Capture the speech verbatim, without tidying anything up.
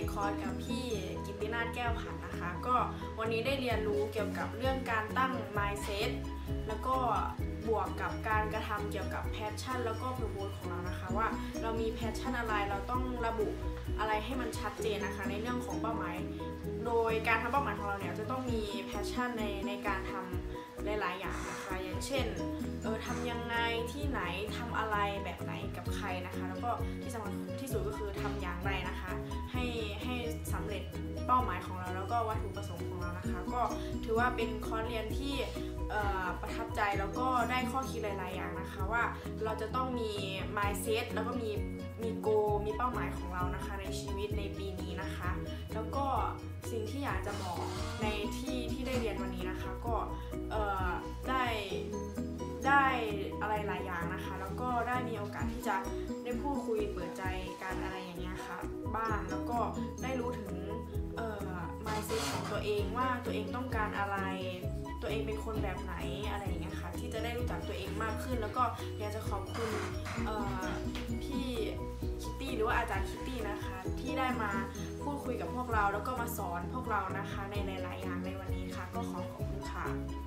คอร์สกับพี่กิตตินาถแก้วผันนะคะก็วันนี้ได้เรียนรู้เกี่ยวกับเรื่องการตั้ง mindset แล้วก็บวกกับการกระทำเกี่ยวกับ passion แล้วก็ purpose ของเรานะคะว่าเรามี passion อะไรเราต้องระบุอะไรให้มันชัดเจนนะคะในเรื่องของเป้าหมายโดยการทำเป้าหมายของเราเนี่ยจะต้องมี passion ในในการทำหลายๆอย่างนะคะอย่างเช่นเออทำยังไงที่ไหนทำอะไรแบบไหนกับใครนะคะแล้วก็ที่สำคัญที่สุดก็คือทำอย่างไรนะคะให้ให้สำเร็จเป้าหมายของเราแล้วก็วัตถุประสงค์ของเรานะคะก็ถือว่าเป็นคอร์สเรียนที่ประทับใจแล้วก็ได้ข้อคิดหลายๆอย่างนะคะว่าเราจะต้องมี mindset แล้วก็มีมีโกมีเป้าหมายของเรานะคะในชีวิตในปีนี้นะคะแล้วก็สิ่งที่อยากจะบอกในที่ที่ได้เรียนวันนี้นะคะก็ได้ได้อะไรหลายอย่างนะคะแล้วก็ได้มีโอกาสที่จะได้พูดคุยเปิดใจกันอะไรอย่างเงี้ยค่ะบ้างแล้วก็ได้รู้ถึงเอ่อ mindset ของตัวเองว่าตัวเองต้องการอะไรตัวเองเป็นคนแบบไหนอะไรอย่างเงี้ยค่ะที่จะได้รู้จักตัวเองมากขึ้นแล้วก็อยากจะขอบคุณพี่คิตตี้หรือว่าอาจารย์คิตตี้นะคะที่ได้มาพูดคุยกับพวกเราแล้วก็มาสอนพวกเรานะคะในหลายๆอย่างในวันนี้ค่ะก็ขอขอบคุณค่ะ